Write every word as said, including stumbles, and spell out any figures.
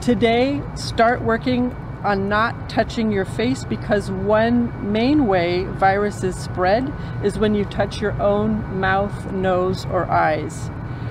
Today, start working on not touching your face, because one main way viruses spread is when you touch your own mouth, nose, or eyes.